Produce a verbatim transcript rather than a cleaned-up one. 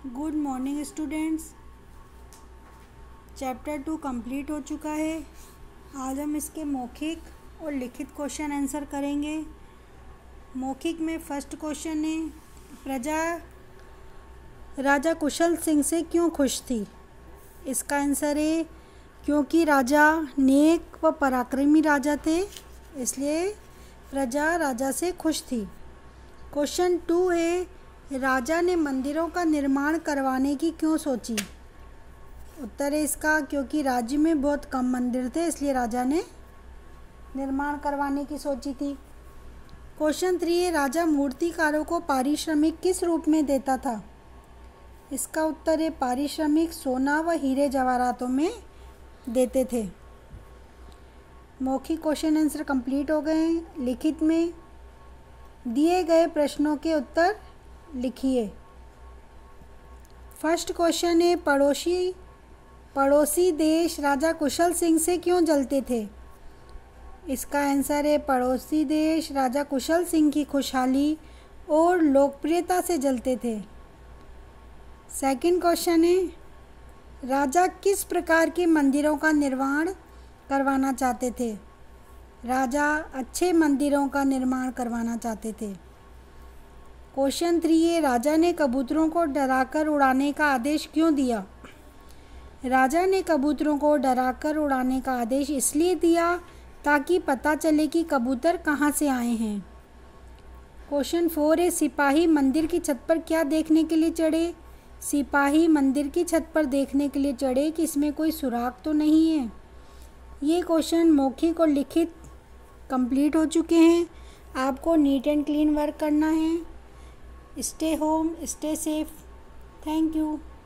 Good morning students. Chapter two complete हो चुका है। आज हम इसके मौखिक और लिखित क्वेश्चन आंसर करेंगे। मौखिक में फर्स्ट क्वेश्चन है, प्रजा राजा कुशल सिंह से क्यों खुश थी। इसका आंसर है क्योंकि राजा नेक व पराक्रमी राजा थे, इसलिए प्रजा राजा से खुश थी। क्वेश्चन टू है, राजा ने मंदिरों का निर्माण करवाने की क्यों सोची। उत्तर है इसका क्योंकि राज्य में बहुत कम मंदिर थे, इसलिए राजा ने निर्माण करवाने की सोची थी। क्वेश्चन थ्री है, राजा मूर्तिकारों को पारिश्रमिक किस रूप में देता था। इसका उत्तर है पारिश्रमिक सोना व हीरे जवाहरातों में देते थे। मौखिक क्वेश्चन आंसर कंप्लीट हो गए हैं। लिखित में दिए गए प्रश्नों के उत्तर लिखिए। फर्स्ट क्वेश्चन है, पड़ोसी पड़ोसी देश राजा कुशल सिंह से क्यों जलते थे। इसका आंसर है पड़ोसी देश राजा कुशल सिंह की खुशहाली और लोकप्रियता से जलते थे। सेकंड क्वेश्चन है, राजा किस प्रकार के मंदिरों का निर्माण करवाना चाहते थे। राजा अच्छे मंदिरों का निर्माण करवाना चाहते थे। क्वेश्चन थ्री है, राजा ने कबूतरों को डराकर उड़ाने का आदेश क्यों दिया। राजा ने कबूतरों को डराकर उड़ाने का आदेश इसलिए दिया ताकि पता चले कि कबूतर कहाँ से आए हैं। क्वेश्चन फोर है, सिपाही मंदिर की छत पर क्या देखने के लिए चढ़े। सिपाही मंदिर की छत पर देखने के लिए चढ़े कि इसमें कोई सुराग तो नहीं है। ये क्वेश्चन मौखिक और लिखित कंप्लीट हो चुके हैं। आपको नीट एंड क्लीन वर्क करना है। Stay home, stay safe. Thank you.